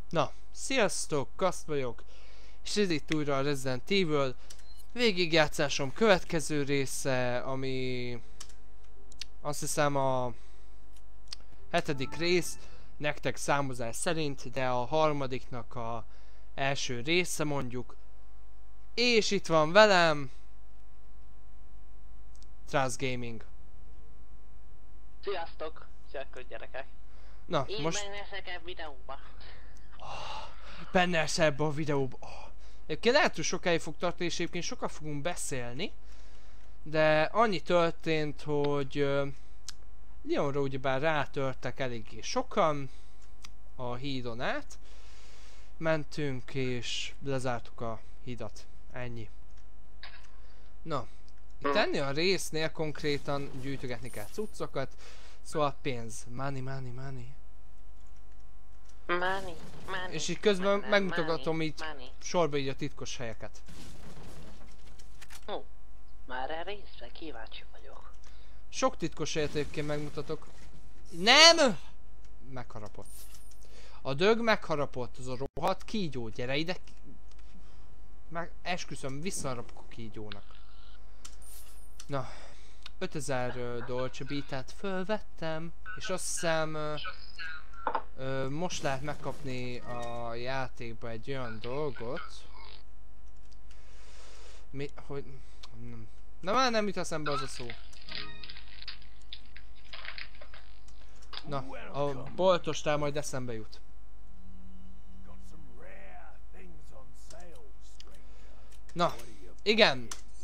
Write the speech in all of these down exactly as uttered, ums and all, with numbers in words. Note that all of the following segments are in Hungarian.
Na, sziasztok, Kaszt vagyok, és ez itt újra a Resident Evil végigjátszásom következő része, ami azt hiszem a hetedik rész, nektek számozás szerint, de a harmadiknak a első része mondjuk. És itt van velem Trust Gaming. Sziasztok! Sziasztok gyerekek! Na, Én most benne leszek a videóba. benne lesz ebbe a videóba. Oh. Egyébként lehet, hogy sokáig fog tartani, és egyébként sokat fogunk beszélni. De annyi történt, hogy uh, Leonra ugyebár rátörtek eléggé sokan a hídon át. Mentünk és lezártuk a hidat. Ennyi. Na, itt ennél a résznél konkrétan gyűjtögetni kell cuccokat. Szóval pénz. Money, money, money. Money, money. És így közben money, megmutogatom money, így money. sorba így a titkos helyeket. Ó, oh, már erre részre kíváncsi vagyok. Sok titkos helyet egyébként megmutatok. Nem! Megharapott. A dög megharapott, az a rohadt kígyó, gyere ide. Meg esküszöm, visszaharapok a kígyónak. Na, ötezer uh, Dolce Beat-et fölvettem, és azt hiszem uh, uh, most lehet megkapni a játékba egy olyan dolgot. Mi, hogy... Nem. Na már nem jut eszembe az a szó. Na, a boltostál majd eszembe jut. Na, igen.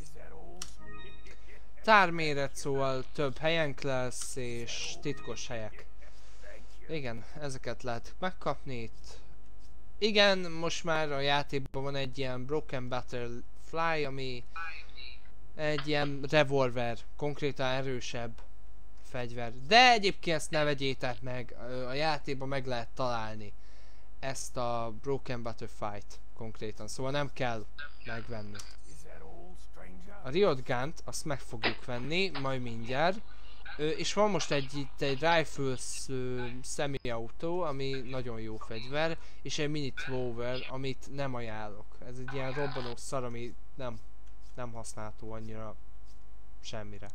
Tárméret, szóval több helyenk lesz és titkos helyek. Igen, ezeket lehet megkapni itt. Igen, most már a játékban van egy ilyen Broken Butterfly, ami egy ilyen revolver, konkrétan erősebb fegyver. De egyébként ezt ne vegyétek meg, a játékban meg lehet találni ezt a Broken Butterfly-t konkrétan, szóval nem kell megvenni. A Riot Gun-t azt meg fogjuk venni, majd mindjárt. Ö, és van most egy itt egy Rifles ö, semi-autó, ami nagyon jó fegyver, és egy mini thrower, amit nem ajánlok. Ez egy ilyen robbanó szar, ami nem, nem használható annyira semmire.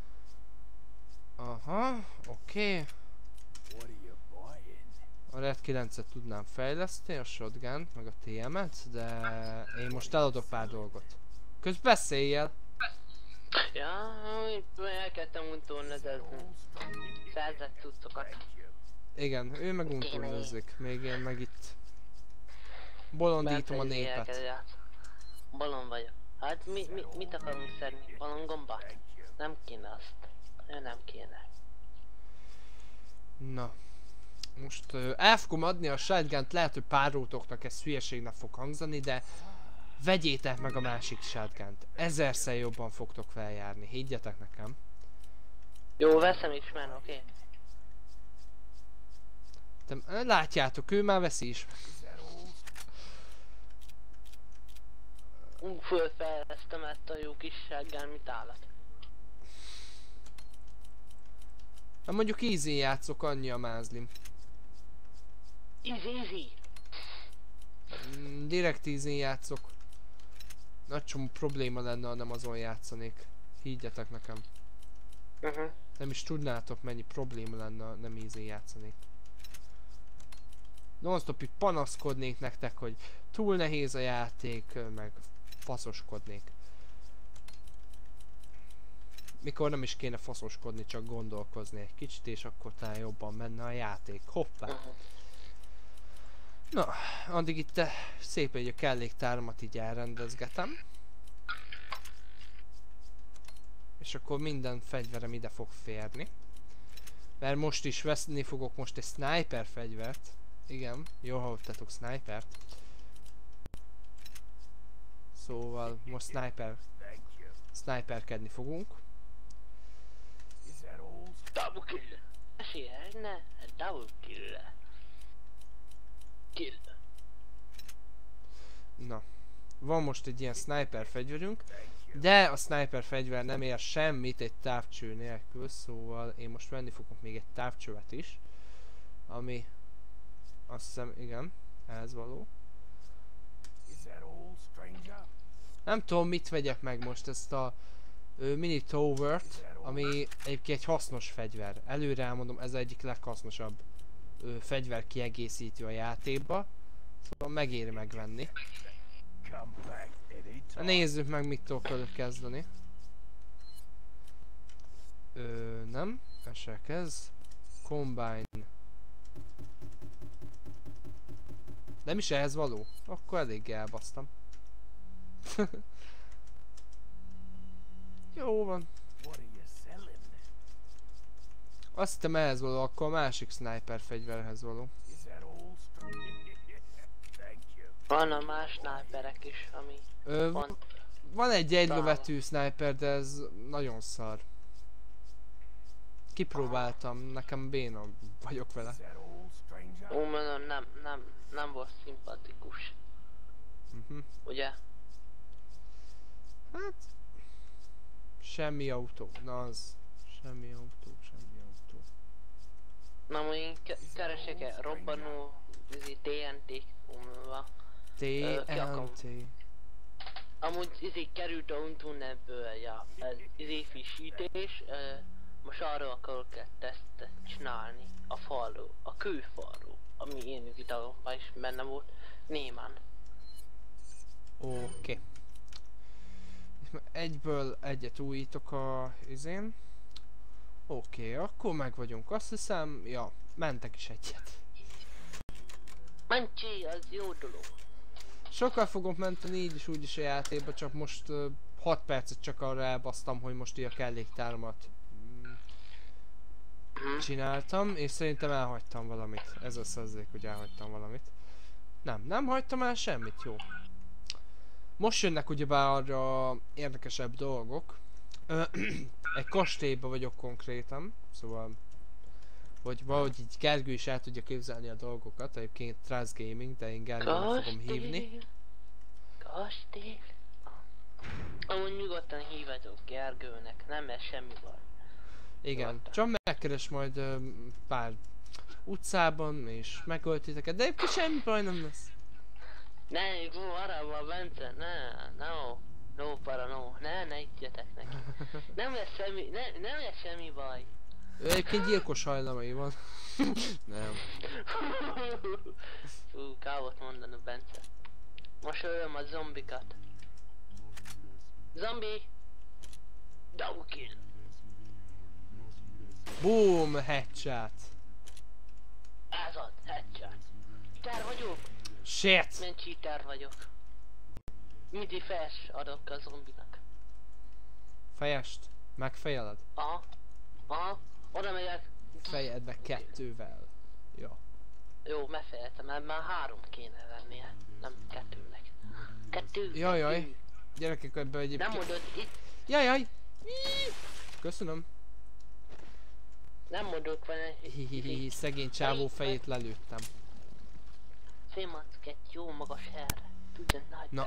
Aha, oké. Okay. A Red kilencet tudnám fejleszteni, a shotgun, meg a té em-et, de én most eladok pár dolgot. Közben beszéljél! Ja, elkezdtem untornezezni. Szerzett cuccokat. Igen, ő meg untornezik, még én meg itt bolondítom a népet. Bolond vagyok. Hát mi, mi, mit akarunk szedni? Balongombát? Nem kéne azt. Ő nem kéne. Na. Most uh, el fogom adni a shotgunt, lehet, hogy párótoknak ez hülyeségnek fog hangzani, de vegyétek meg a másik shotgunt. Ezerszer jobban fogtok feljárni, higgyetek nekem. Jó, veszem is már, oké? Okay? Látjátok, ő már veszi is. Úgy fölfejlesztem ezt a jó kis shotgun, mint állat. Na mondjuk easy játszok, annyi a mázlim. Easy, easy. Mm, direkt easy játszok. Nagy csomó probléma lenne, ha nem azon játszanék. Higgyetek nekem. Uh -huh. Nem is tudnátok, mennyi probléma lenne, ha nem easy játszanék. Non-stop itt panaszkodnék nektek, hogy túl nehéz a játék, meg faszoskodnék. Mikor nem is kéne faszoskodni, csak gondolkozni egy kicsit, és akkor talán jobban menne a játék. Hoppá! Uh -huh. Na, addig itt szépen így a kelléktáramat így elrendezgetem. És akkor minden fegyverem ide fog férni. Mert most is veszni fogok most egy sniper fegyvert. Igen, jó hallottatok, snipert. Szóval most sniper... Sniperkedni fogunk. Double kill! Esélye, ne, double kill! Kill! Na, van most egy ilyen sniper fegyverünk, de a sniper fegyver nem ér semmit egy távcső nélkül, szóval én most venni fogok még egy távcsövet is, ami azt hiszem, igen, ehhez való. Nem tudom mit vegyek meg most, ezt a ö, mini towert, ami egyébként egy hasznos fegyver. Előre elmondom, ez egyik leghasznosabb ö, fegyver kiegészítő a játékba. Szóval megéri megvenni. Nézzük meg, mit tudok velük kezdeni. Ö, nem, ez se kezd. Combine. Nem is ehhez való? Akkor eléggé elbasztam. Jó van. Azt hittem ehhez való, akkor a másik sniper fegyverhez való. Van a más sniperek is, ami Ö, van. Van egy egylövetű sniper, de ez nagyon szar. Kipróbáltam, nekem béna vagyok vele. Ó, mondom, nem, nem, nem volt szimpatikus. Uh-huh. Ugye? Hát... Semmi autó, na az... Semmi autó, semmi autó. Na, most én ke keresek-e robbanó, izé, té en té umva. té en té. Amúgy izé került a Untunnelből, ja, ez izé frissítés, uh, most arra akarok egy tesztet csinálni, a falról, a kőfalról, ami én videóban is benne volt, némán. Oké. Okay. Egyből egyet újítok a izén. Oké, okay, akkor meg vagyunk, azt hiszem, ja, mentek is egyet. Mentjé, az jó dolog. Sokkal fogok menteni így is úgy is a játékba, csak most uh, hat percet csak arra elbasztam, hogy most így a kelléktáramat mm, csináltam, és szerintem elhagytam valamit. Ez a százalék, hogy elhagytam valamit. Nem, nem hagytam el semmit, jó. Most jönnek ugyebár arra érdekesebb dolgok. Egy kastélyba vagyok konkrétan, szóval... Hogy valahogy így Gergő is el tudja képzelni a dolgokat, egyébként Trust Gaming, de én Gergőnek fogom hívni. Kastély? Amúgy nyugodtan hívhatok Gergőnek, nem lesz semmi baj. Igen, Nyugodtan. csak megkeres majd ö, pár utcában, és megöltiteket, de egyébként semmi baj nem lesz. Ne, arra Bence, ne, no, no para, no, ne, ne iggyetek neki. Nem lesz semmi, ne, nem lesz semmi baj. Ő egyébként gyilkos hajlamai van. Nem. Fú, kávot mondani Bence. Most ölöm a zombikat. Zombi! Double kill! Boom, headshot. Ez az, headshot. Cheater vagyok! Shit! Milyen cheater vagyok. Midi flash adok a zombinak. Fejest? Megfejeled? Aha. Aha. Oda megyek. Fejedbe kettővel. Ja. Jó, megfejeltem, mert már három kéne lennie. Nem kettőnek. Kettő. Jajjaj. Kettő. Gyerekek ebbe egyébként... Nem mondod itt. Jajjaj! Köszönöm. Nem mondok van egy... Hihihi, szegény csávó fejét lelőttem. Félmacket jó magas helyre. Tudja nagy. Na.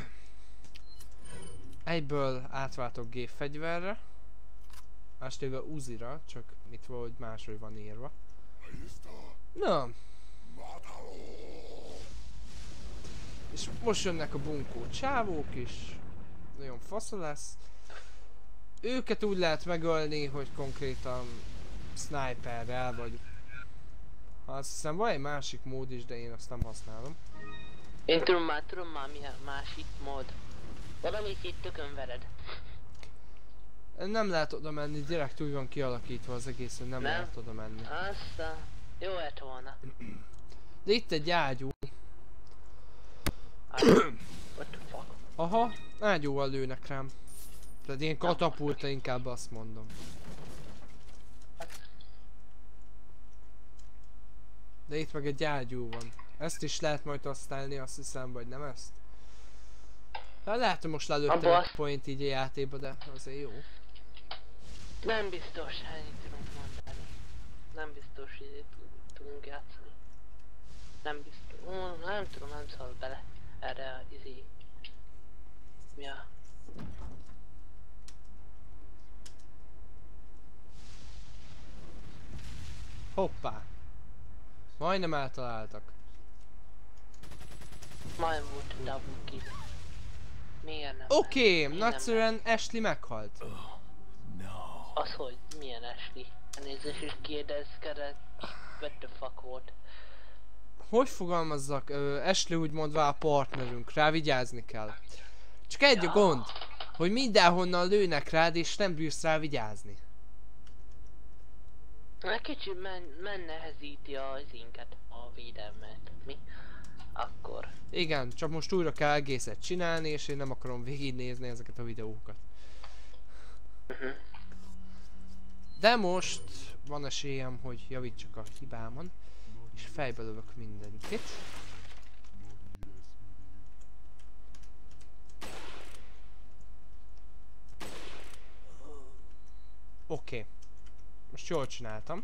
Egyből átváltok gépfegyverre. Mástéve Uzira, csak itt valahogy máshogy van írva. Na. És most jönnek a bunkó csávók is. Nagyon fasza lesz. Őket úgy lehet megölni, hogy konkrétan sniperrel vagy... Azt hiszem van egy másik mód is, de én azt nem használom. Én tudom már, tudom már milyen másik mód. Valamit itt tökön vered. Nem lehet oda menni, direkt úgy van kialakítva az egész, hogy nem, nem. lehet oda menni. Aztán jó lett volna. De itt egy ágyú. What the fuck? Aha, ágyúval lőnek rám. Tehát ilyen katapulta, inkább azt mondom. De itt meg egy ágyú van. Ezt is lehet majd használni, azt hiszem, vagy nem ezt? Hát lehet, hogy most lelőttem egy point így a játékba, de azért jó. Nem biztos, ennyit tudunk mondani. Nem biztos, hogy tudunk játszani. Nem biztos. Oh, nem tudom, nem szól bele erre a izé. Mi a... Hoppá! Majdnem eltaláltak. Majd volt a double kill. Miért nem? Oké, okay, Miért nagyszerűen Ashley meghalt. Az, hogy milyen Ashley? Nézzés is kérdezkedett. What the fuck volt? Hogy fogalmazzak? Ö, Ashley úgy mondva a partnerünk, rá vigyázni kell. Csak egy a gond, hogy mindenhonnan lőnek rád és nem bírsz rá vigyázni. Egy kicsit men mennehezíti az inket, a védelmet. Mi? Akkor. Igen, csak most újra kell egészet csinálni, és én nem akarom végignézni ezeket a videókat. Uh-huh. De most van esélyem, hogy javítsak a hibámon, és fejbe lövök mindenkit. Oké. Okay. Most jól csináltam.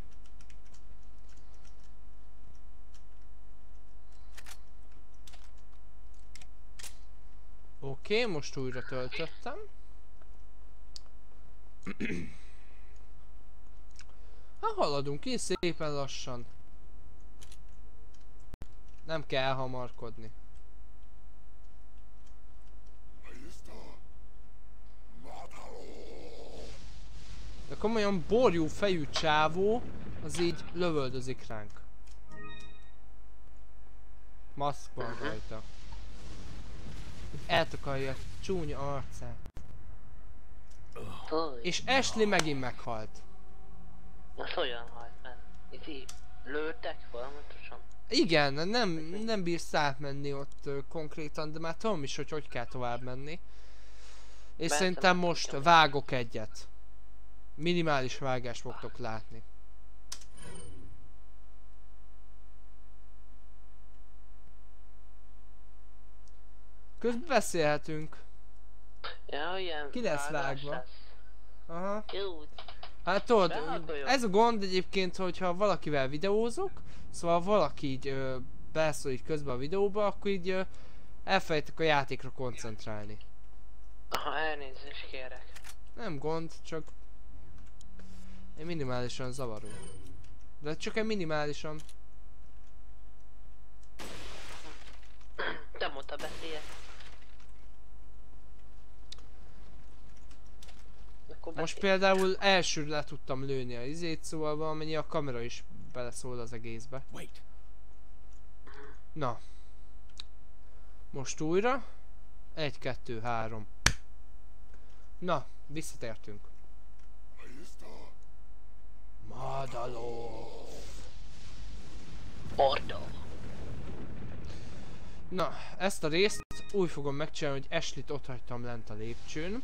Oké, okay, most újra töltöttem. Hát haladunk így szépen lassan. Nem kell elhamarkodni. De komolyan borjú fejű csávó, az így lövöldözik ránk. Maszk van rajta. Eltakarja a csúnya arcát. És Ashley megint meghalt. Az olyan halt meg. Itt így lőttek folyamatosan. Igen, nem, nem bírsz átmenni ott uh, konkrétan, de már tudom is, hogy hogy kell tovább menni. És Bence szerintem meg most tudom. vágok egyet. Minimális vágást fogtok látni. Közben beszélhetünk. Ja, ilyen Ki lesz vágás vágva? lesz. Aha. Jó. Hát tudod, Bevágoljon. ez a gond egyébként, hogyha valakivel videózok, szóval valaki így ö, beleszól így közben a videóba, akkor így ö, elfelejtek a játékra koncentrálni. Aha, elnézést kérek. Nem gond, csak egy minimálisan zavaró. De csak egy minimálisan. Te mondta beszéljek. Most például elsőre le tudtam lőni a izét, szóval valamennyi a kamera is beleszól az egészbe. Na. Most újra. Egy, kettő, három. Na, visszatértünk. Madaló. Orda. Na, ezt a részt úgy fogom megcsinálni, hogy Ashley-t ott hagytam lent a lépcsőn.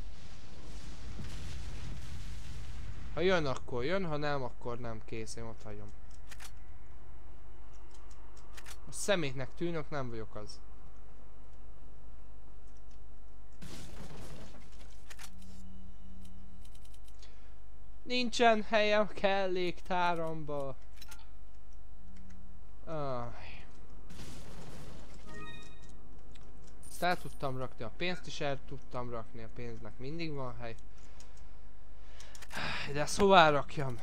Ha jön, akkor jön, ha nem, akkor nem, kész, én ott hagyom. A szemétnek tűnök, nem vagyok az. Nincsen helyem kelléktáramba. Aj. Ezt el tudtam rakni, a pénzt is el tudtam rakni, a pénznek mindig van hely. De ezt hová rakjam?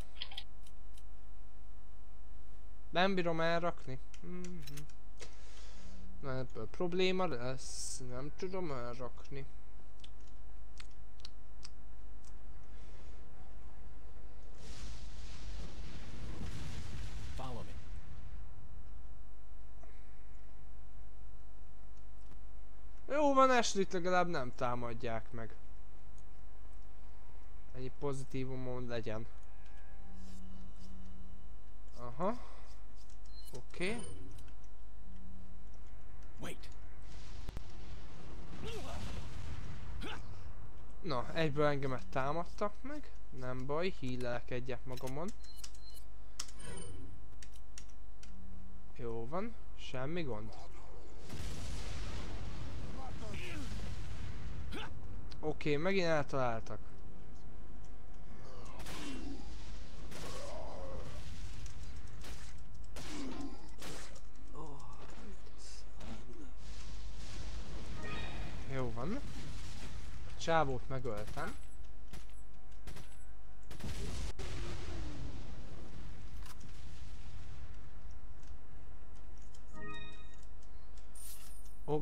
Nem bírom elrakni. Mm-hmm. Na, ebből probléma lesz, nem tudom elrakni. Jó van, Ashley-t legalább nem támadják meg. Ennyi pozitívumon legyen. Aha. Oké. Okay. Na, egyből engemet támadtak meg. Nem baj, hílelek egyet magamon. Jó van, semmi gond. Oké, okay, megint eltaláltak. Jó van. A csávót megöltem.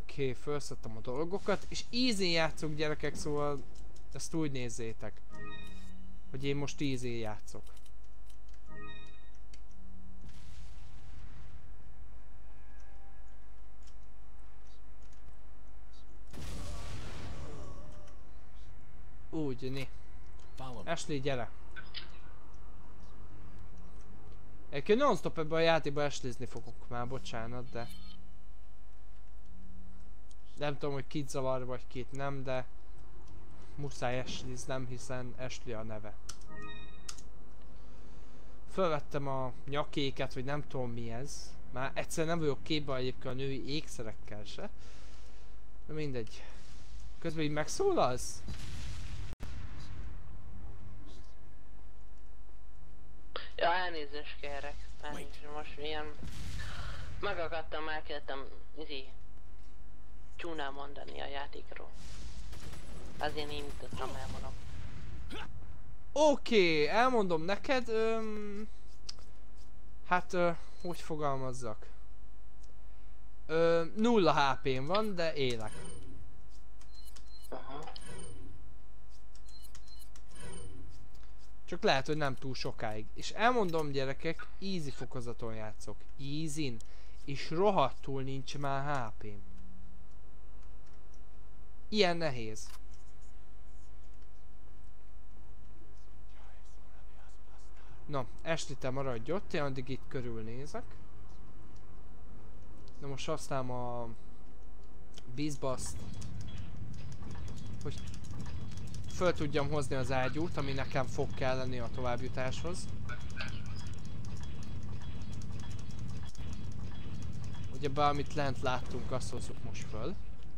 Oké, okay, felszedtem a dolgokat, és easy játszok gyerekek, szóval ezt úgy nézzétek, hogy én most easy játszok. Úgy, né. Ashley, gyere! Egyébként non-stop ebben a játékban Ashley-zni fogok már, bocsánat, de... Nem tudom, hogy kit zavar vagy kit nem, de... Muszáj Ashley-znem, hiszen Ashley a neve. Fölvettem a nyakéket, vagy nem tudom mi ez. Már egyszer nem vagyok képben egyébként a női ékszerekkel se. De mindegy. Közben így megszólalsz? Ja, elnézést kérek. Elnézést, most ilyen... Megakadtam, elkezdtem izé... csúnál mondani a játékról. Azért én tudtam elmondom. Oké, okay, elmondom neked, öm, hát ö, hogy fogalmazzak? Ö, nulla há pém van, de élek. Aha. Csak lehet, hogy nem túl sokáig. És elmondom gyerekek, easy fokozaton játszok. Easy-n. És rohadtul nincs már há pém. Ilyen nehéz. Na, Ashley, te maradj ott, én addig itt körülnézek. Na most használom a Beastbust, hogy föl tudjam hozni az ágyút, ami nekem fog kelleni a továbbjutáshoz. Ugye bármit lent láttunk, azt hozzuk most föl.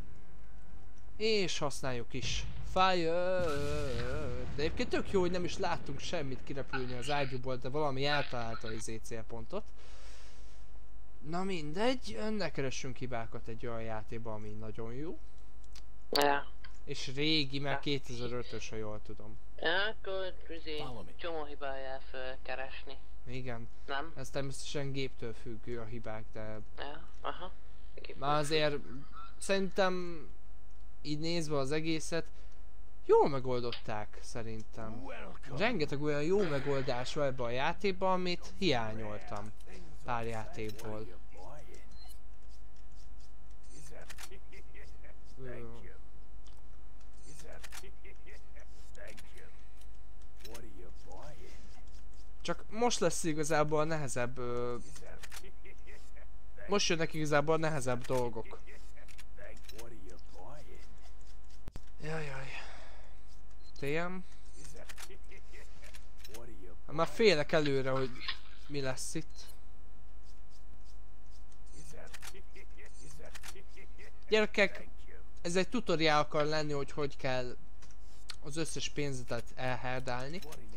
És használjuk is Fire! De egyébként tök jó, hogy nem is láttunk semmit kirepülni az ágyúból, de valami eltalálta az izé célpontot. Na mindegy, ne keressünk hibákat egy olyan játékban, ami nagyon jó. Ja. És régi, mert kétezer-ötös, ha jól tudom. Ja, akkor izé, csomó hibájá felkeresni. Igen. Nem? Ez természetesen géptől függő a hibák, de... Ja, aha. Már azért szerintem így nézve az egészet jól megoldották szerintem. Rengeteg olyan jó megoldás van ebben a játékban, amit hiányoltam pár játékból. Csak most lesz igazából a nehezebb... Ö... Most jönnek igazából a nehezebb dolgok. Jajjaj. té em. Már félek előre, hogy mi lesz itt. Gyerekek, ez egy tutoriál akar lenni, hogy hogy kell az összes pénzetet elherdálni.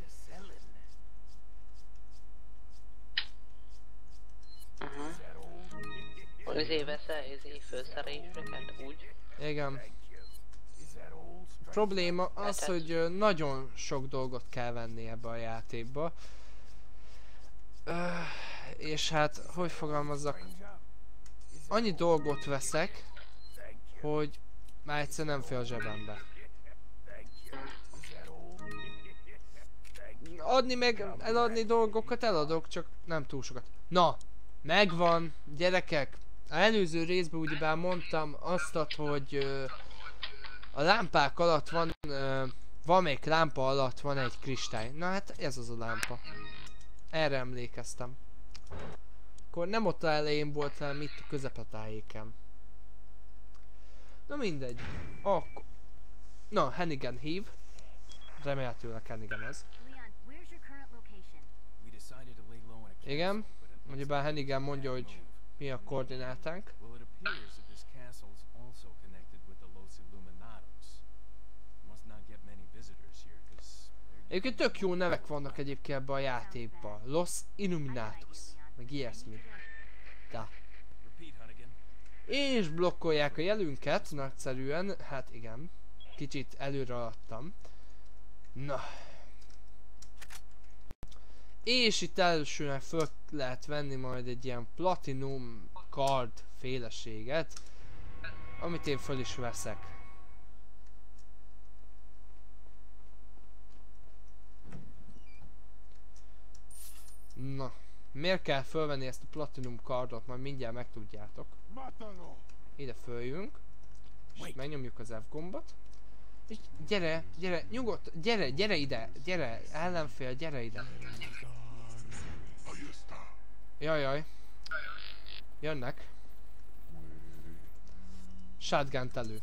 Uh-huh. Ezért veszel, ezért főszereléseket, úgy? Igen. Probléma az, hogy nagyon sok dolgot kell venni ebbe a játékba. Öh, és hát, hogy fogalmazzak? Annyi dolgot veszek, hogy már egyszer nem fél a zsebembe. Adni meg, eladni dolgokat eladok, csak nem túl sokat. Na, megvan, gyerekek. Az előző részben ugyebár mondtam azt, hogy uh, a lámpák alatt van, uh, valamelyik lámpa alatt van egy kristály. Na hát ez az a lámpa. Erre emlékeztem. Akkor nem ott elején volt, hanem itt a közepetájéken. Na mindegy. Akkor... Na, Hannigan hív. Remélhetőleg Hannigan az. Igen. Ugyebár Hannigan mondja, hogy mi a koordinátánk. Egyébként tök jó nevek vannak egyébként ebben a játékban. Los Illuminatus. Meg ilyesmi. Da. És blokkolják a jelünket, nagyszerűen. Hát igen. Kicsit előre adtam. Na. És itt elsőnek föl lehet venni majd egy ilyen Platinum Card féleséget. Amit én föl is veszek. Na, miért kell fölvenni ezt a platinum kardot? Majd mindjárt megtudjátok. Ide följünk. És megnyomjuk az F gombot. És gyere, gyere, nyugodt, gyere, gyere ide, gyere, ellenfél, gyere ide. Jajjaj. Jönnek. Shotgun-t elő.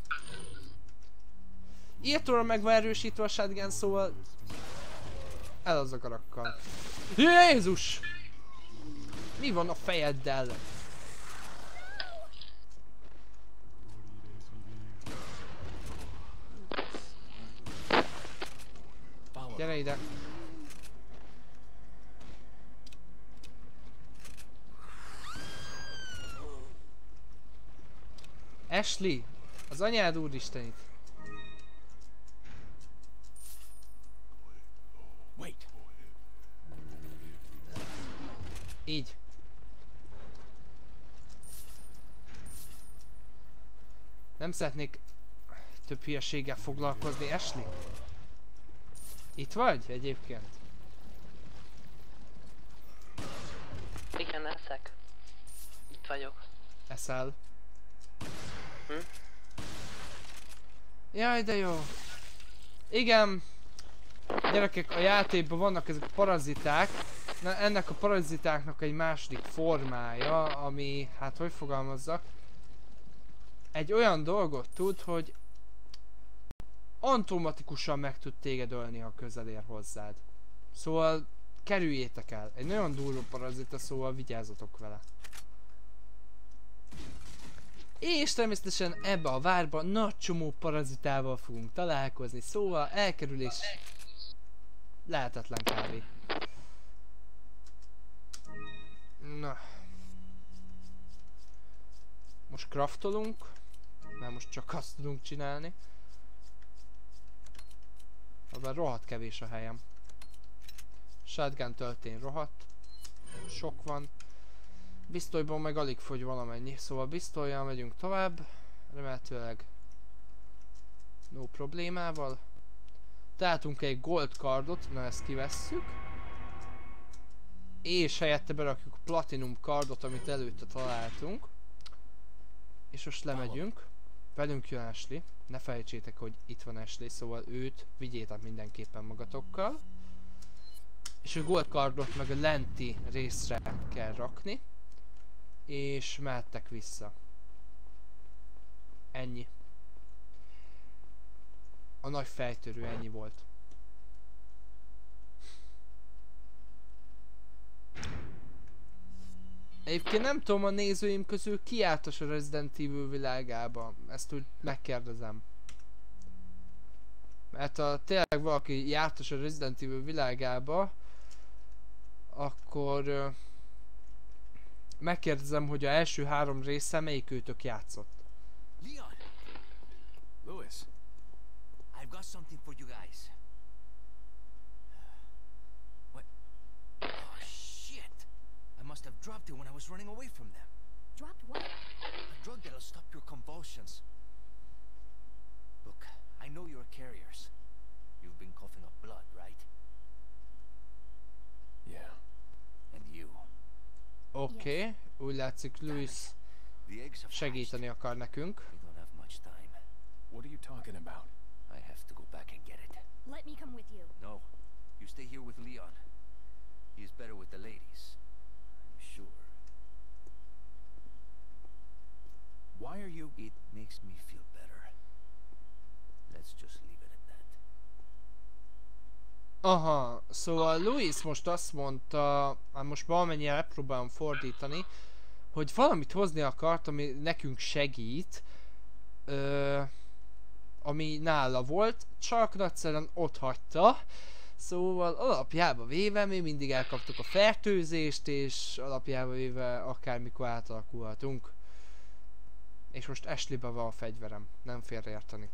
Írtóra meg van erősítve a shotgun, szóval... El az agarakkal. Jézus! Mi van a fejeddel? Gyere ide. Ashley! Az anyád úristenit! Így. Nem szeretnék több hülyeséggel foglalkozni, Ashley? Itt vagy egyébként? Igen, eszek. Itt vagyok. Eszel? Hm? Jaj, de jó. Igen. Gyerekek, a játékban vannak ezek a paraziták. Na, ennek a parazitáknak egy második formája, ami, hát hogy fogalmazzak, egy olyan dolgot tud, hogy automatikusan meg tud téged ölni, ha közel ér hozzád. Szóval kerüljétek el. Egy nagyon durva parazita, szóval vigyázzatok vele. És természetesen ebbe a várba nagy csomó parazitával fogunk találkozni, szóval elkerülés lehetetlen kb. Na. Most craftolunk, mert most csak azt tudunk csinálni. Abban rohadt kevés a helyem. Shotgun töltén rohadt. Sok van. Pisztolyból meg alig fogy valamennyi, szóval pisztollyal megyünk tovább. Remélhetőleg no problémával. Találtunk egy gold cardot, na ezt kivesszük. És helyette berakjuk a platinum cardot, amit előtte találtunk. És most lemegyünk. Velünk jön Ashley. Ne felejtsétek, hogy itt van Ashley, szóval őt vigyétek mindenképpen magatokkal. És a gold cardot meg a lenti részre kell rakni. És mehettek vissza. Ennyi. A nagy fejtörő ennyi volt. Egyébként nem tudom, a nézőim közül ki jártas a Resident Evil világába. Ezt úgy megkérdezem. Mert ha tényleg valaki jártas a Resident Evil világába, akkor uh, megkérdezem, hogy a első három része melyik őtök játszott. Leon! Louis, I've got something for you guys. What? Oh shit! I must have dropped it when I was running away from them. Dropped what? A drug that'll stop your convulsions. Look, I know you're carriers. You've been coughing up blood, right? Yeah. And you. Oké, okay. Úgy látszik Louis segíteni akar nekünk. We don't have much time. What are you talking about? I have to go back and get it. Let me come with you. No, you stay here with Leon. He's better with the ladies. I'm sure. Why are you... It makes me feel better. Let's just leave it at that. Aha, szóval Louis most azt mondta, hát most valamennyire megpróbálom fordítani, hogy valamit hozni akart, ami nekünk segít, ö, ami nála volt, csak nagyszerűen ott hagyta. Szóval alapjába véve mi mindig elkaptuk a fertőzést, és alapjába véve akármikor átalakulhatunk. És most Ashleybe van a fegyverem, nem félreérteni.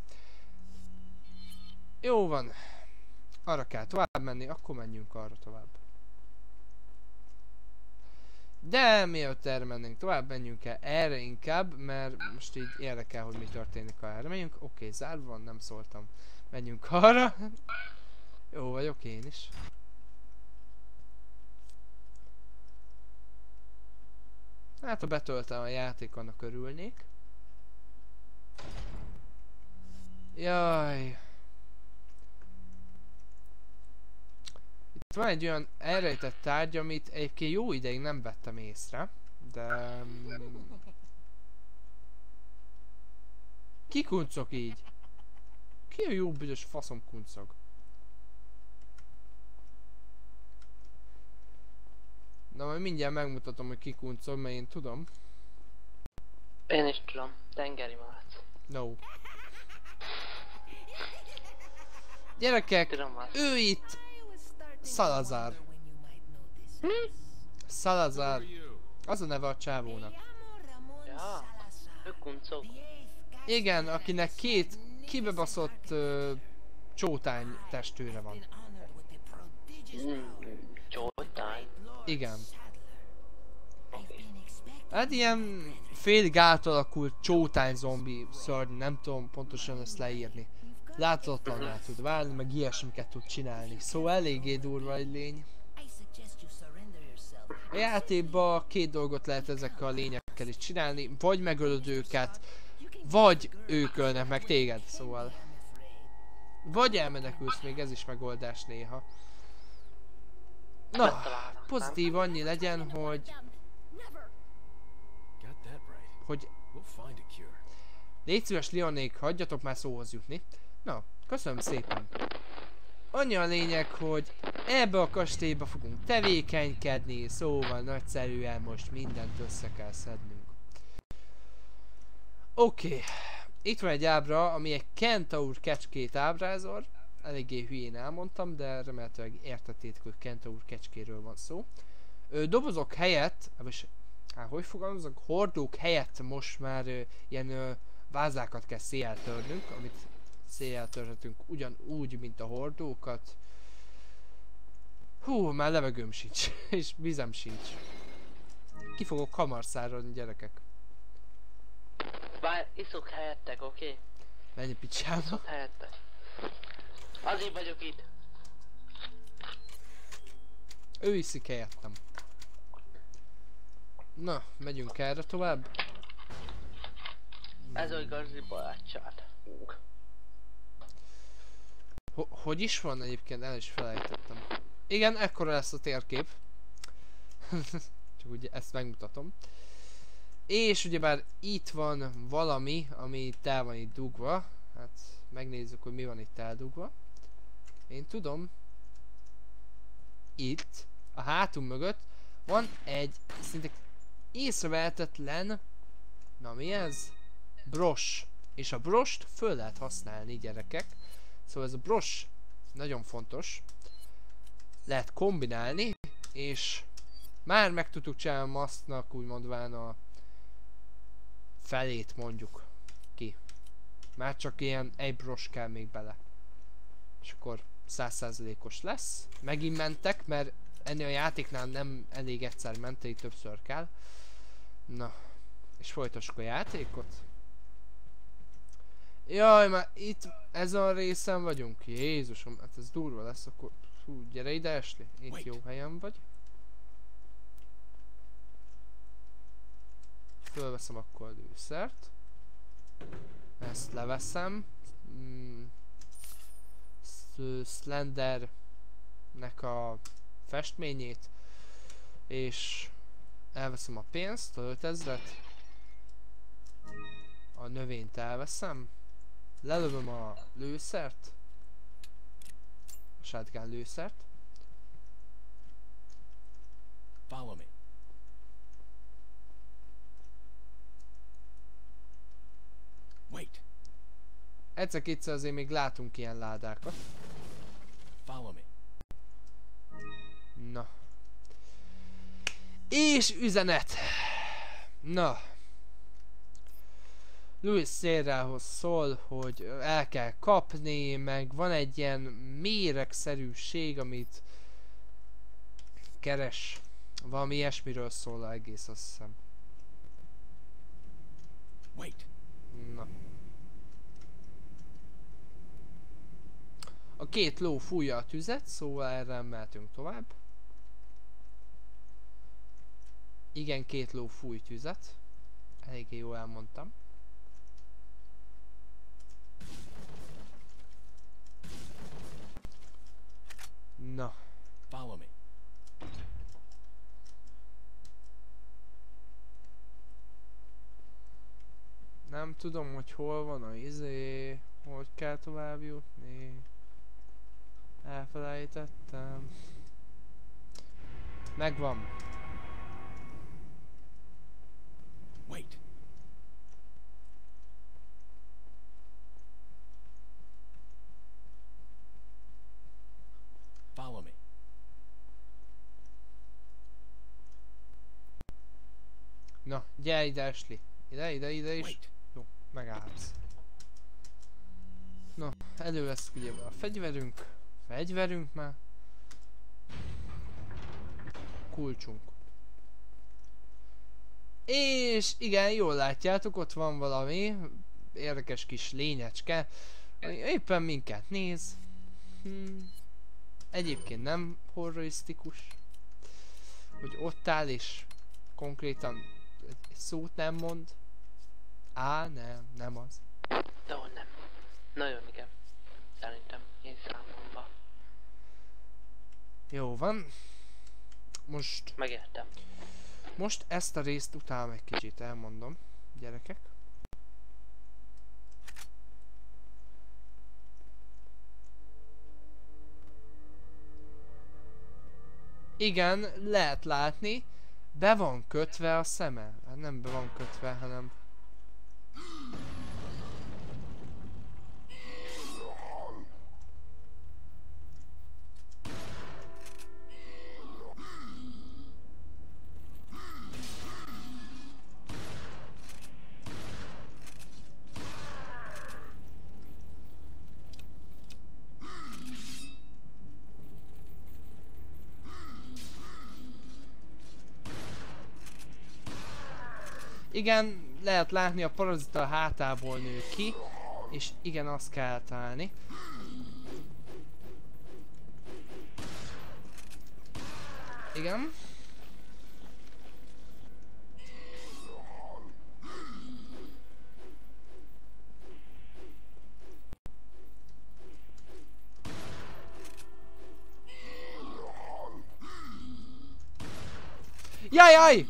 Jó van. Arra kell tovább menni, akkor menjünk arra tovább. De mielőtt erre mennénk tovább, menjünk el erre inkább, mert most így érdekel, hogy mi történik, ha erre menjünk. Oké, okay, zárva van, nem szóltam. Menjünk arra. Jó vagyok én is. Hát ha betöltem a játék, annak örülnék. Jaj. Itt van egy olyan elrejtett tárgy, amit egyébként jó ideig nem vettem észre, de... Ki kuncog így? Ki a jó büdös faszom kuncog? Na majd mindjárt megmutatom, hogy ki kuncog, mert én tudom. Én is tudom, tengeri malac. No. Gyerekek, Tudom azt. ő itt Salazar. Salazar. Az a neve a csávónak. Ja, ő kuncog. Igen, akinek két kibebaszott uh, csótány testőre van. Mm, Csótány. Igen. Hát ilyen félig átalakult csótány zombi szörny, nem tudom pontosan ezt leírni. Láthatatlanná tud válni, meg ilyesmiket tud csinálni. Szóval eléggé durva egy lény. A játékban két dolgot lehet ezekkel a lényekkel is csinálni, vagy megölöd őket, vagy ők ölnek meg téged, szóval. Vagy elmenekülsz, még ez is megoldás néha. Na, pozitív annyi legyen, hogy... Hogy... Légy szíves, Leonék, hagyjatok már szóhoz jutni. Na, köszönöm szépen. Annyi a lényeg, hogy ebbe a kastélyba fogunk tevékenykedni, szóval nagyszerűen most mindent össze kell szednünk. Oké, okay. Itt van egy ábra, ami egy kentaur kecskét ábrázol. Eléggé hülyén elmondtam, de remélhetőleg értettétek, hogy kentaur kecskéről van szó. Ö, dobozok helyett, vagy hát hogy fogalmazok, hordók helyett most már ö, ilyen ö, vázákat kell széjjel törnünk, amit széjjel törhetünk ugyanúgy, mint a hordókat. Hú, már levegőm sincs, és vizem sincs. Ki fogok hamar száradni, gyerekek. Bár iszok helyettek, oké? Okay? Menj a picsába. Iszok helyettek. Azért vagyok itt. Ő iszik helyettem. Na, megyünk erre tovább. Ez a igazi barátság. Ho hogy is van egyébként? El is felejtettem. Igen, ekkora lesz a térkép. Csak ugye ezt megmutatom. És ugyebár itt van valami, ami itt el van itt dugva. Hát megnézzük, hogy mi van itt eldugva. Én tudom. Itt, a hátunk mögött van egy szinte észrevehetetlen... Na mi ez? Bros. És a brost föl lehet használni, gyerekek. Szóval ez a bros nagyon fontos. Lehet kombinálni, és már meg tudtuk csinálni a maszknak, úgy mondván a felét mondjuk ki. Már csak ilyen egy bros kell még bele. És akkor száz százalékos lesz. Megint mentek, mert ennél a játéknál nem elég egyszer menteni, többször kell. Na, és folytassuk a játékot. Jaj, már itt ezen a részen vagyunk. Jézusom, hát ez durva lesz, akkor... Hú, gyere ide, Ashley. Itt jó helyen vagy. Fölveszem akkor a lőszert. Ezt leveszem. Mm. Slendernek a festményét. És elveszem a pénzt, a ötezret. A növényt elveszem. Lelövöm a lőszert. A shotgun lőszert. Follow me. Wait. Egyszer-kétszer azért még látunk ilyen ládákat. Follow me. Na. És üzenet. Na. Louis Serrahoz szól, hogy el kell kapni, meg van egy ilyen méregszerűség, amit keres. Valami ilyesmiről szól a egész, azt hiszem. Wait. Na. A két ló fújja a tüzet, szóval erre mehetünk tovább. Igen, két ló fúj tüzet. Eléggé jól elmondtam. Na. Follow me. Nem tudom, hogy hol van a izé, hogy kell tovább jutni. Elfelejtettem. Megvan. Wait. Follow me. Na, gyere ide, Ashley. Ide, ide, ide is. Wait. Jó, megállhatsz. No, elő lesz ugye a fegyverünk. Fegyverünk már. Kulcsunk. És igen, jól látjátok, ott van valami érdekes kis lényecske, ami éppen minket néz. Hm. Egyébként nem horrorisztikus, hogy ott áll és konkrétan egy szót nem mond. Á, nem, nem az. De hogy nem. Nagyon igen. Szerintem én számomba. Jó van. Most, Megértem. most ezt a részt utálom egy kicsit, elmondom, gyerekek. Igen, lehet látni, be van kötve a szeme. Hát nem be van kötve, hanem... Igen, lehet látni, a parazita hátából nő ki, és igen, azt kell találni. Igen. Jajjaj!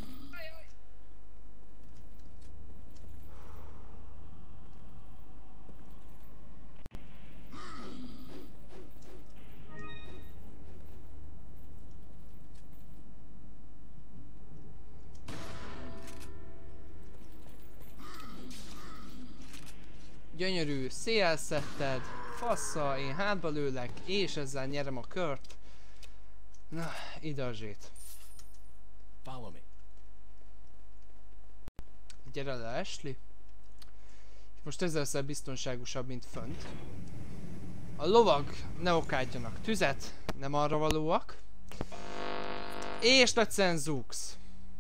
Gyönyörű, szélszetted, fassa, én hátba lőlek, és ezzel nyerem a kört. Na, ide a zsét. Follow me. Gyere le, Ashley. Most ezzel leszel biztonságosabb, mint fönt. A lovag ne okádjanak tüzet, nem arra valóak. És nagyszerűen zúgsz.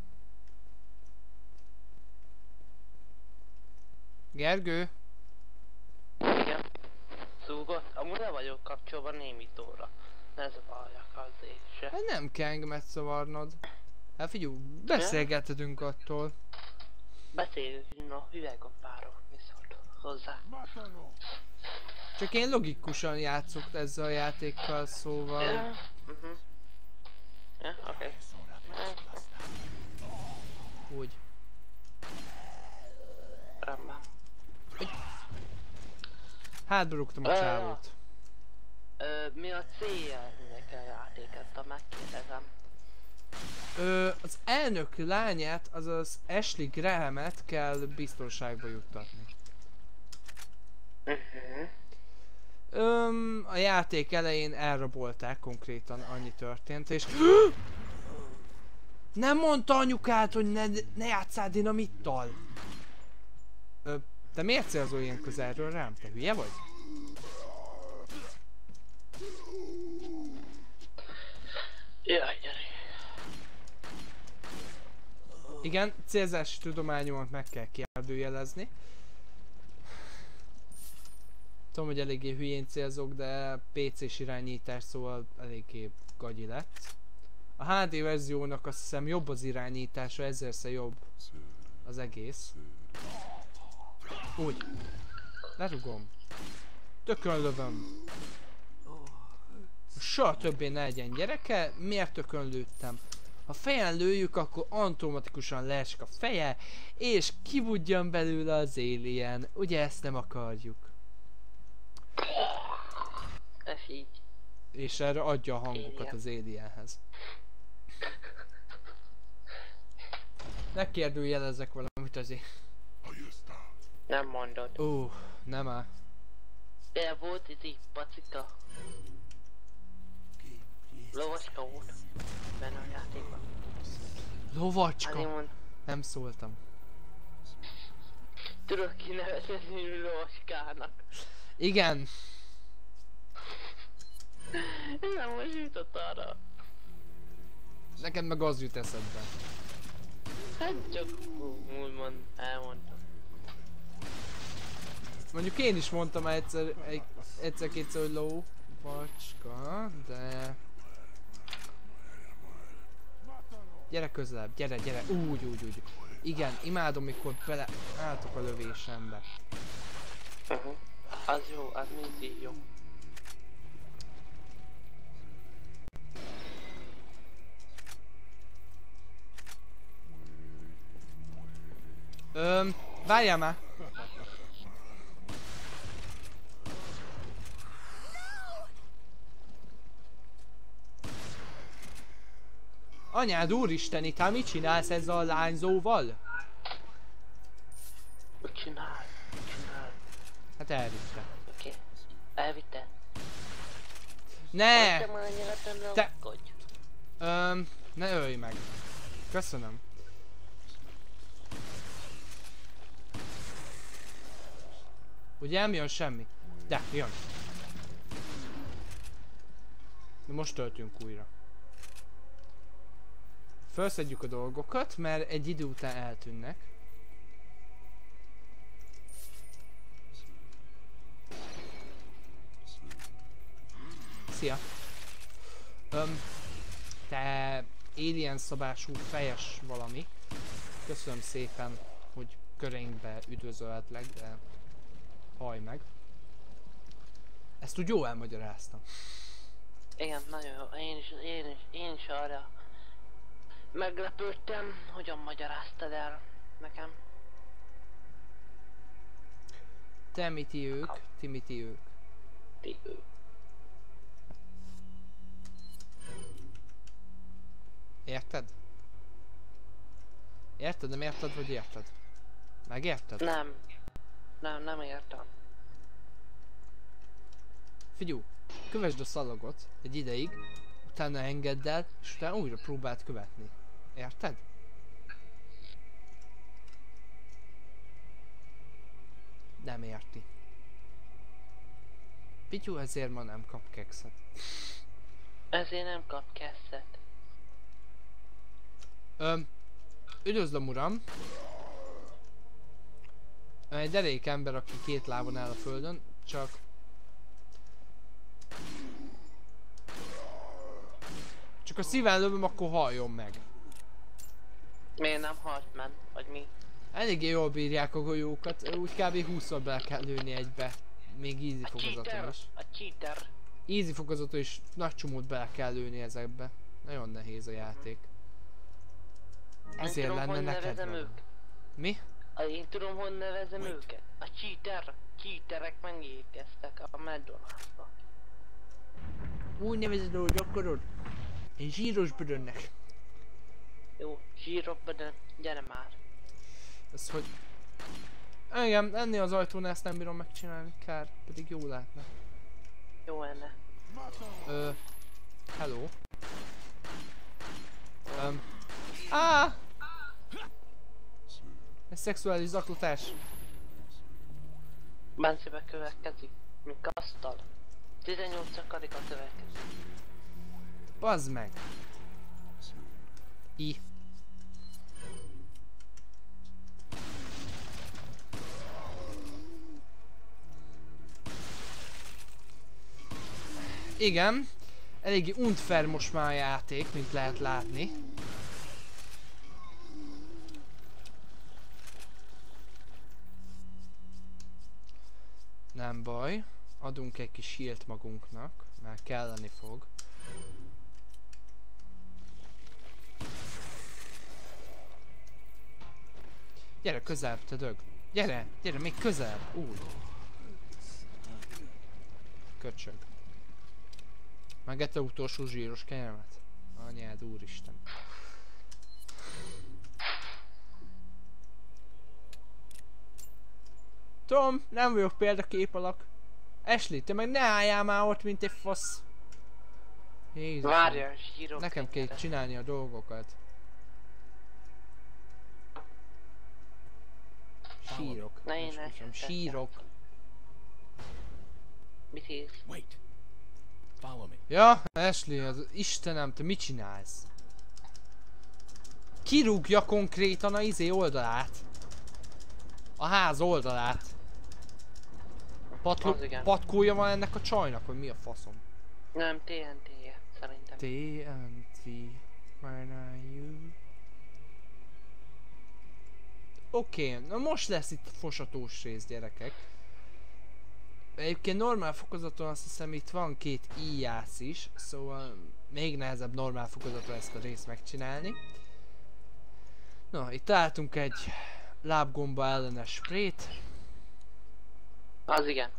Gergő? Igen. Szúgott? Amúgy le vagyok kapcsolva némítóra. Ne zavarjak azért se. Hát nem kell engemet szavarnod. Hát figyelj, beszélgethetünk attól. Beszéljünk a hüvelykopáról, mi szólt hozzá. Csak én logikusan játszok ezzel a játékkal, szóval... Ja, uh-huh. Ja, oké. Úgy. Rendben. Hátba rúgtam a Ö, csávót. Ö, mi a célja ennek a játéket, megkérdezem. Ö, az elnök lányát, azaz Ashley Grahamet kell biztonságba juttatni. Uh-huh. Öm, a játék elején elrabolták konkrétan, annyi történt, és... Nem mondta anyukát, hogy ne, ne játsszál dinamittal! Ö, te miért célzol ilyen közelről rám? Te hülye vagy? Jaj, gyere. Igen, célzási tudományomat meg kell kérdőjelezni. Tudom, hogy eléggé hülyén célzok, de pé cés irányítás, szóval eléggé gagyi lett. A há dé verziónak azt hiszem jobb az irányítása, ezerszer jobb az egész. Úgy. Lerugom. Tökön lövöm. Soha többé ne legyen gyereke, miért tökön lőttem? Ha fejen lőjük, akkor automatikusan leesik a feje, és kibudjan belőle az alien. Ugye ezt nem akarjuk. Ez így. És erre adja a hangokat Alien. az alienhez. Ne kérdőjelezzek valamit azért. Nem mondod. Ó, nem áll. De volt ez így pacika. Lovaska volt. Benne a játékban. Lovacska! Azért mond, Nem szóltam. tudok kinevezni lovaskának. Igen. Nem most jutott arra. Neked meg az jut eszedbe. Hát csak úgymond elmondtam. Mondjuk én is mondtam egyszer, egy, egyszer-kétszer, hogy lovacska, de... Gyere közelebb, gyere, gyere, úgy, úgy, úgy. Igen, imádom, mikor bele álltok a lövésembe. Uh-huh. Az jó, az mindig jó. Öm, várjál már! Anyád úristeni, te mit csinálsz ezzel a lányzóval? Mit csinál? Mit csinál? Hát elvitte. Oké. Okay. Elvitte. Ne! Te már annyira nem Te- rakodj. Öm, ne ölj meg. Köszönöm. Ugye nem jön semmi? De, jön. De most töltünk újra. Felszedjük a dolgokat, mert egy idő után eltűnnek. Szia! Öm, te alien szabású fejes valami. Köszönöm szépen, hogy köreinkbe üdvözölhetlek, de hajj meg. Ezt úgy jól elmagyaráztam. Igen, nagyon jó. Én is, én is, én is arra meglepődtem, hogyan magyaráztad el nekem. Te miti ők, ti miti ők. Ti ő. Érted? Érted? Nem érted, vagy érted? Megérted? Nem. Nem, nem értem. Figyú, kövesd a szalagot egy ideig, utána engedd el, és utána újra próbáld követni. Érted? Nem érti. Pityú ezért ma nem kap kekszet. Ezért nem kap kesszet. Öm, üdvözlöm uram! Ön egy derék ember, aki két lábon áll a földön, csak... Csak a szíven lövöm, akkor halljon meg. Miért nem halt men? Vagy mi? Eléggé jól bírják a golyókat, úgy kb. húszszor bele kell lőni egybe. Még easy A fokozaton cheater! is. A cheater! Easy fokozaton is nagy csomót bele kell lőni ezekbe. Nagyon nehéz a játék. Ezért tudom, lenne hogy neked nevezem valami. őket. Mi? A, én tudom, hogy nevezem őket. A cheater! Cheaterek megérkeztek a McDonald'sba. Úgy nevezed, hogy akarod? Én zsíros bőrönnek. Jó, zsírobbadon, gyere már. Ez hogy... Igen, ennél az ajtónál ezt nem bírom megcsinálni, kár, pedig jó lehetne. Jó lenne. Ö... Hello. Öm... Áh! Ez szexuális zaklatás. Bencébe következik, mint asztal. tizennyolc karika következik. Bazd meg! I. Igen. Eléggé unfair most már a játék, mint lehet látni. Nem baj. Adunk egy kis healt magunknak, mert kelleni fog. Gyere közelebb, te dög. Gyere, gyere, még közelebb. Úgy. Köcsög. Megette utolsó zsíros kenyemet? Anyád, úristen. Tom, nem vagyok példakép alak. Ashley, te meg ne álljál már ott, mint egy fasz. Jézusom. Várja, zsírok. Nekem kell csinálni a dolgokat. Sírok. Na én Esküszöm, ezt sírok. Mit hisz? Wait. Follow me. Ja, Ashley, az Istenem, te mit csinálsz? Kirúgja konkrétan a izé oldalát. A ház oldalát. Patlo Az igen. patkója van ennek a csajnak, hogy mi a faszom? Nem, té en té-je, szerintem. té en té, where are you? Oké, okay, na most lesz itt fosatós rész, gyerekek. Egyébként normál fokozaton azt hiszem itt van két íjász is, szóval még nehezebb normál fokozaton ezt a részt megcsinálni. Na, itt találtunk egy lábgomba ellenes sprayt. Az igen.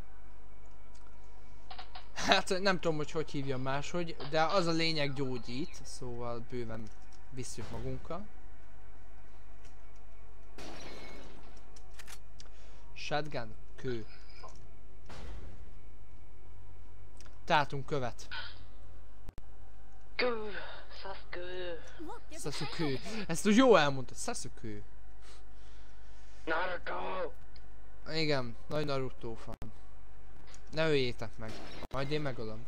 Hát nem tudom, hogy hogy hívjam máshogy, de az a lényeg gyógyít, szóval bőven visszük magunkkal. Shotgun, kő. Találtunk követ. Kő, szaszkő. Look, there's a Sasuke. path. Ezt úgy jó elmondtad, Sasuke. Naruto. Igen, nagy Naruto fan. Ne öljétek meg, majd én megölöm.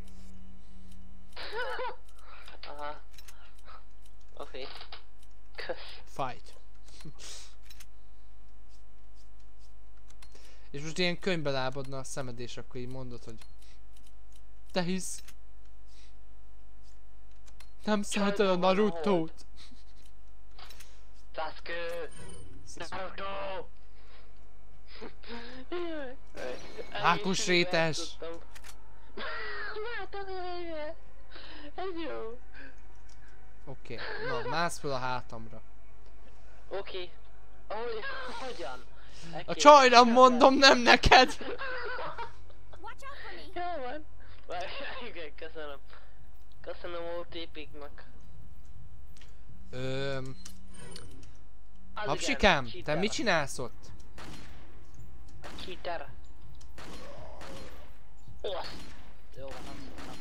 Aha. Oké. Okay. Kösz. Fight. És most ilyen könyvbe lábadna a szemed, és akkor így mondod, hogy te hisz. Nem szereted a Narutót. Sasuke. Naruto. Ákos rétes. Ez jó. Oké, okay. Na, mász fel a hátamra. Oké. Okay. Hogyan? A csajnak mondom, nem neked! Watch out for me. Jó van. Igen, köszönöm. Köszönöm ó té pé-knak. Öm... Az Hapsikám, igen, te cheater. mit csinálsz ott? Cheater. Osz. Jó van, nem szóltam.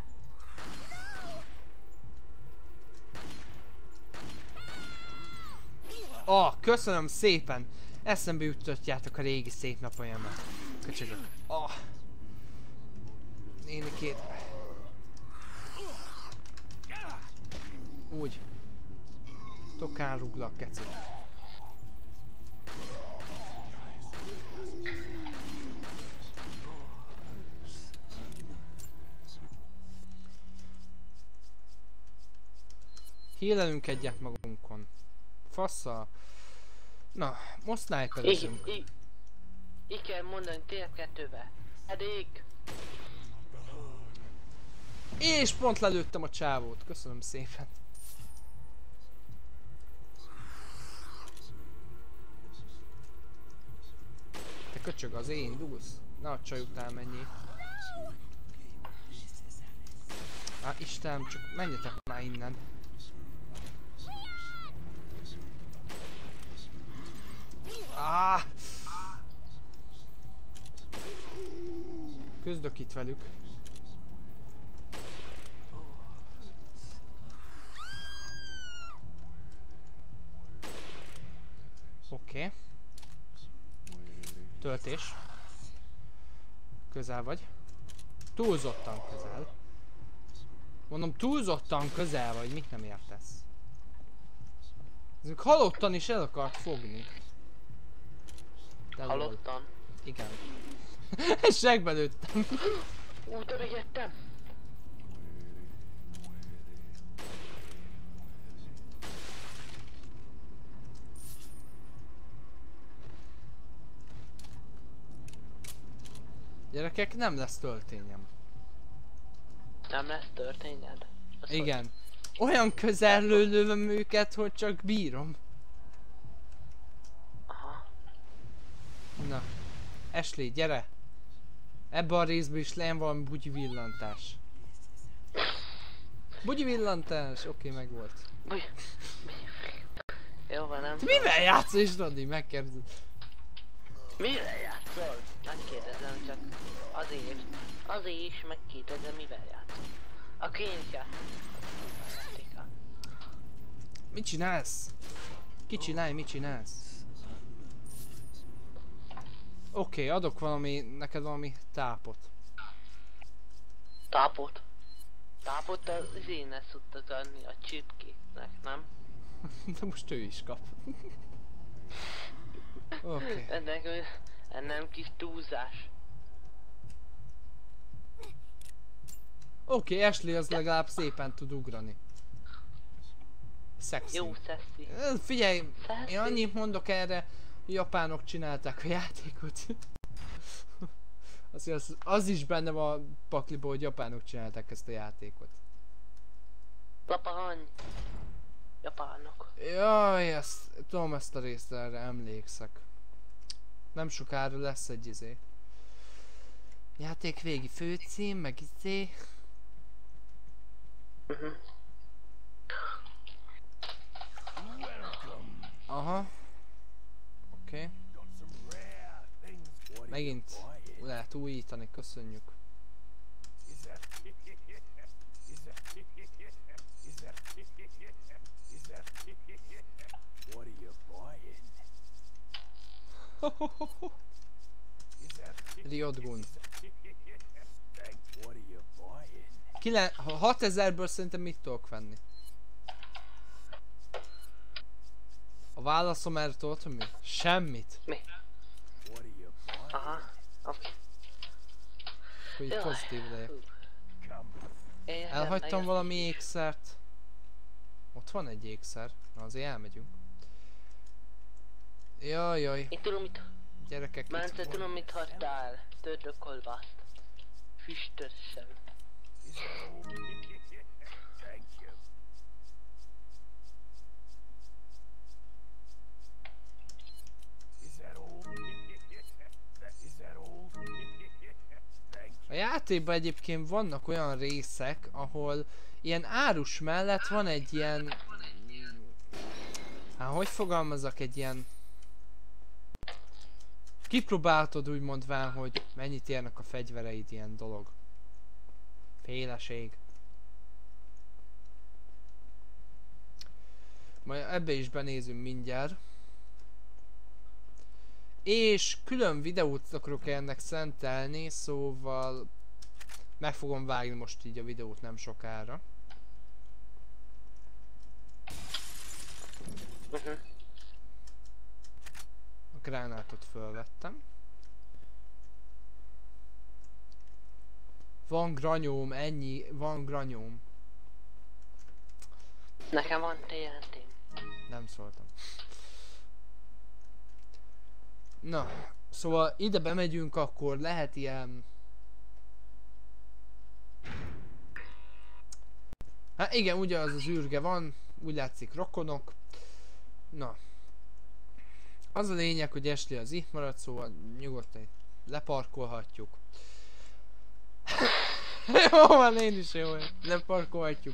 Ah, köszönöm szépen! Eszembe juttatjátok a régi szép napolyamat. Köcsögök. Ah. Nénikét. Úgy. Tokán rúglak, keci. Hílelünk egyet magunkon. Fassa. Na, most Így, sniperezünk. így. Így kell mondani té ef kettőbe. Eddig. És pont lelőttem a csávót. Köszönöm szépen. Te köcsög, az én indulsz? Na, a csaj után menjél. Á, Istenem, csak menjetek már innen. Ah! Küzdök itt velük. Oké. Okay. Töltés. Közel vagy. Túlzottan közel. Mondom, túlzottan közel vagy, mit nem értesz? Ezek halottan is el akart fogni. De lol. Halottan. Igen. Segbe lőttem. Ú, de megettem! Gyerekek, nem lesz töltényem. Nem lesz történjed? Azt Igen. Olyan közel lőlövöm őket, hogy csak bírom. Hogy... Aha. Na. Ashley, gyere! Ebben a részben is legyen valami bugyi villantás. Bugyi villantás! Oké, okay, meg volt. Búj. Jó van, nem Te mivel játszol is, Radi? Megkérdezed. Mivel játszol? Megkérdezem csak. Azért. Azért is megkérdezem, mivel játszol. A kényszer. Mit csinálsz? Ki csinálj, mit csinálsz? Oké, okay, adok valami, neked valami tápot. Tápot? Tápot az izének szoktak adni a csipkéknek, nem? De most ő is kap. Oké. Okay. Ennek, ennek kis túlzás. Oké, okay, Ashley az legalább szépen tud ugrani. Szexi. Jó, szexi. Figyelj, Szexi. én annyit mondok erre, japánok csinálták a játékot. az, az, az is benne van a pakliból, hogy japánok csinálták ezt a játékot. Japán. Japánok. Jaj, ezt, tudom, ezt a részt erre emlékszek. Nem sokára lesz egy izé. Játék végi főcím, meg izé. Uh-huh. Aha. Oké. Okay. Megint lehet újítani, köszönjük. Riotgun. hatezerből szerintem mit tudok venni? A válaszom erre tudod, hogy mi? Semmit. Mi? Aha, oké. Hogy így pozitív legyek. Értem, Elhagytam értem. valami ékszert. Ott van egy ékszer. Na azért elmegyünk. Jaj, jaj. Én tudom mit... Gyerekek itt Bence, van. tudom mit hagytál. Töltőkolbászt. Füstösen. A játékban egyébként vannak olyan részek, ahol ilyen árus mellett van egy ilyen... Hát hogy fogalmazok, egy ilyen... Kipróbáltad úgy mondván, hogy mennyit érnek a fegyvereid, ilyen dolog. Féleség. Majd ebbe is benézünk mindjárt. És külön videót akarok ennek szentelni, szóval meg fogom vágni most így a videót nem sokára. Uh-huh. A gránátot fölvettem. Van granyóm, ennyi, van granyóm. Nekem van té en té. Nem szóltam. Na, szóval ide bemegyünk, akkor lehet ilyen... Hát igen, ugyanaz az űrge van, úgy látszik rokonok. Na. Az a lényeg, hogy Ashley az itt marad, szóval nyugodtan leparkolhatjuk. Jó van, én is jó, leparkolhatjuk.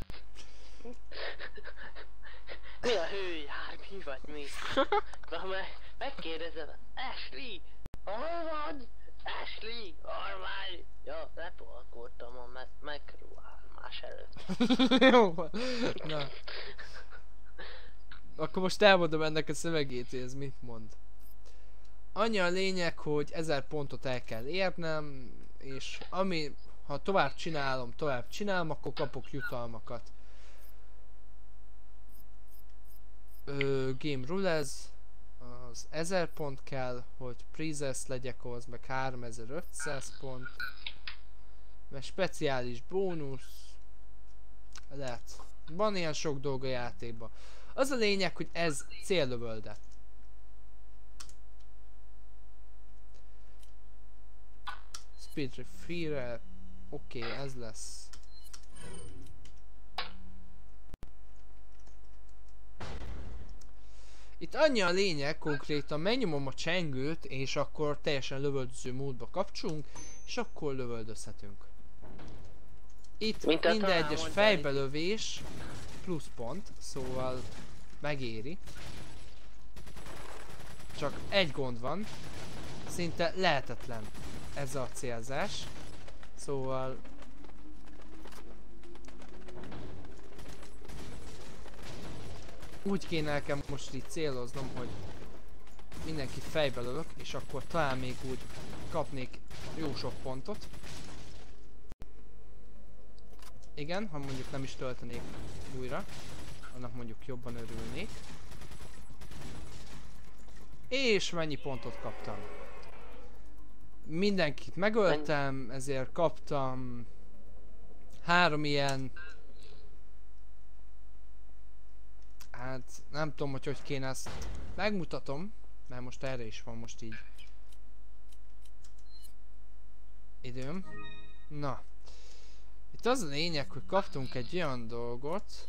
Mi a hőjár, mi vagy mi? Na meg, megkérdezem, Ashley, hol van? Ashley, hol vagy? Ja, leparkoltam a me megruhálmás előtt. Jó van. Na. Akkor most elmondom ennek a szövegét, hogy ez mit mond. Annyi a lényeg, hogy ezer pontot el kell érnem, és ami, ha tovább csinálom, tovább csinálom, akkor kapok jutalmakat. Ö, game rulez, az ezer pont kell, hogy prizes legyek ahhoz, meg háromezer-ötszáz pont. Mert speciális bónusz. Lehet. Van ilyen sok dolga a játékban. Az a lényeg, hogy ez céllövölde. Speed free-re. Oké, okay, ez lesz. Itt annyi a lényeg, konkrétan megnyomom a csengőt, és akkor teljesen lövöldöző módba kapcsolunk, és akkor lövöldözhetünk. Itt Mint a minden talán egyes mondani. fejbelövés plusz pont, szóval megéri. Csak egy gond van, szinte lehetetlen ez a célzás, szóval úgy kéne nekem most így céloznom, hogy mindenkit fejbe lövök, és akkor talán még úgy kapnék jó sok pontot. Igen, ha mondjuk nem is töltenék újra, annak mondjuk jobban örülnék. És mennyi pontot kaptam? Mindenkit megöltem, ezért kaptam három ilyen... Hát nem tudom, hogy hogy kéne ezt megmutatom, mert most erre is van most így időm. Na. Itt az a lényeg, hogy kaptunk egy olyan dolgot.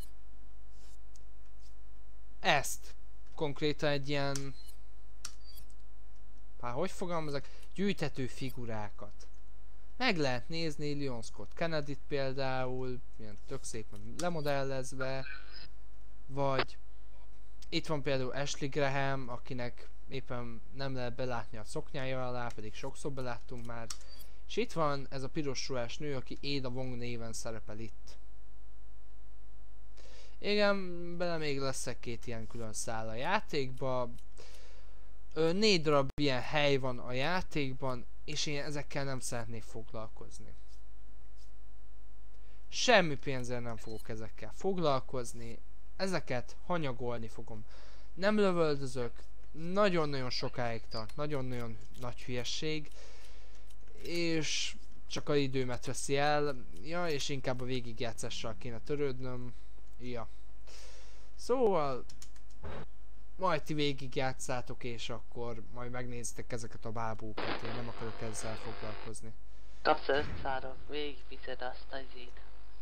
Ezt. Konkrétan egy ilyen... Hát hogy fogalmazok? Gyűjthető figurákat. Meg lehet nézni Leon Scott Kennedy-t például, ilyen tök szépen lemodellezve. Vagy itt van például Ashley Graham, akinek éppen nem lehet belátni a szoknyája alá, pedig sokszor beláttunk már. És itt van ez a piros ruhás nő, aki Ada Wong néven szerepel itt. Igen, bele még lesz egy-két ilyen külön szál a játékba. Ö, négy darab ilyen hely van a játékban, és én ezekkel nem szeretnék foglalkozni. Semmi pénzzel nem fogok ezekkel foglalkozni. Ezeket hanyagolni fogom. Nem lövöldözök, nagyon-nagyon sokáig tart, nagyon-nagyon nagy hülyesség, és csak a időmet veszi el, ja, és inkább a végigjátszással kéne törődnöm, ja. Szóval, majd ti végigjátszátok, és akkor majd megnézitek ezeket a bábúkat, én nem akarok ezzel foglalkozni. Kapsz ötszázra, végigviszed azt az izét.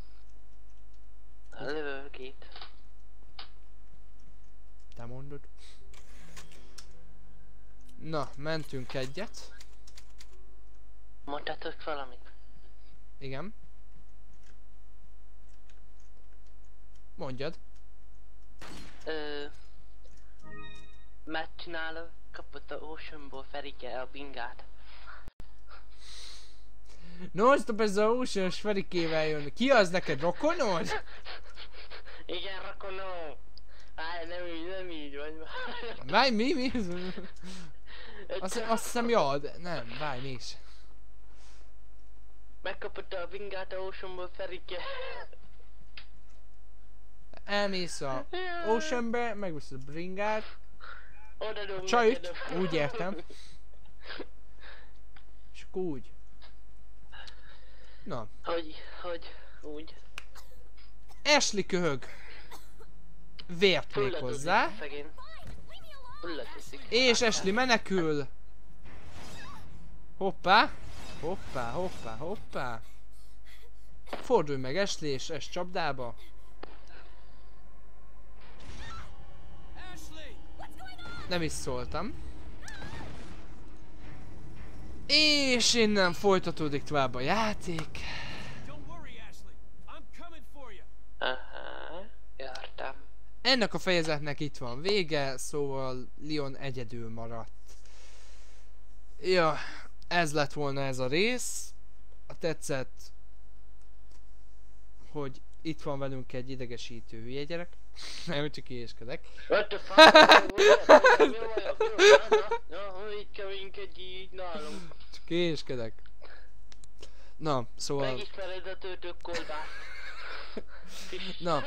A lövőgét. Te mondod? Na, mentünk egyet. Mondhatok valamit? Igen. Mondjad. Ö... Megcsinálod, kapott a Oceanból Ferike a bingát. Non-stop ez a Ocean-os Ferikével jön. Ki az neked, rokonod? Igen, rakonom! Á, nem így, nem így vagy már. Várj, mi, mi? Azt, azt hiszem, jad. Nem, várj, mi is. Megkapott a bingát a Oceanból Ferike. Elmész a Oceanbe, megveszed a bringát. Oda dobom Csajt, neked a- úgy értem. És akkor úgy. Na, Hogy, hogy, úgy. Ashley köhög. Vért még hozzá. Szegény. Fulladoszik. És Ashley menekül. Hoppá. Hoppá, hoppá, hoppá. Fordulj meg Ashley és es csapdába. Nem is szóltam. És innen folytatódik tovább a játék. Aha, jártam. Ennek a fejezetnek itt van vége, szóval Leon egyedül maradt. Ja, ez lett volna ez a rész. A tetszett, hogy itt van velünk egy idegesítő hülye gyerek. Nem, csak ilyeskedek. What the fuck? Mi vagyok? Na, így keménykedj így nálunk. Csak ilyeskedek. Na, szóval... Megismered a töltők kolbászt. Na.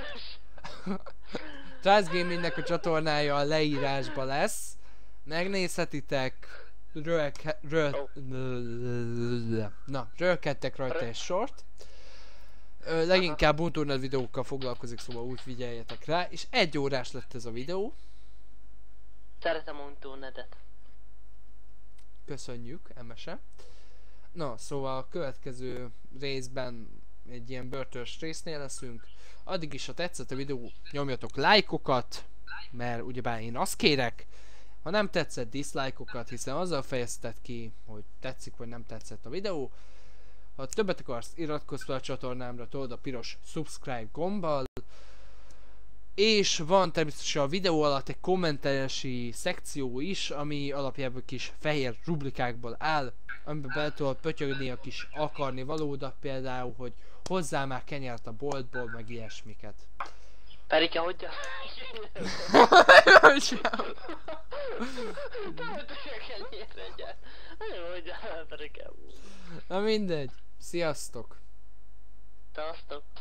Trans Gamingnek a csatornája a leírásba lesz. Megnézhetitek. rölke, röl, na, rölkedtek rajta egy sort. Ö, leginkább Untold videókkal foglalkozik, szóval úgy figyeljetek rá, és egy órás lett ez a videó. Szeretem Untold-et. Köszönjük, Emese. Na, szóval a következő részben egy ilyen börtöns résznél leszünk. Addig is, ha tetszett a videó, nyomjatok lájkokat, mert ugyebár én azt kérek. Ha nem tetszett, diszlájkokat, hiszen azzal fejezted ki, hogy tetszik vagy nem tetszett a videó. Ha többet akarsz, iratkozz fel a csatornámra, tudod, a piros subscribe gombbal. És van természetesen a videó alatt egy kommentelési szekció is, ami alapjában kis fehér rubrikákból áll, amiben be tudod pötyögni a kis akarni valódat, például, hogy hozzá már kenyert a boltból, meg ilyesmiket. Perike, hogy a... Na mindegy, sziasztok! Sziasztok!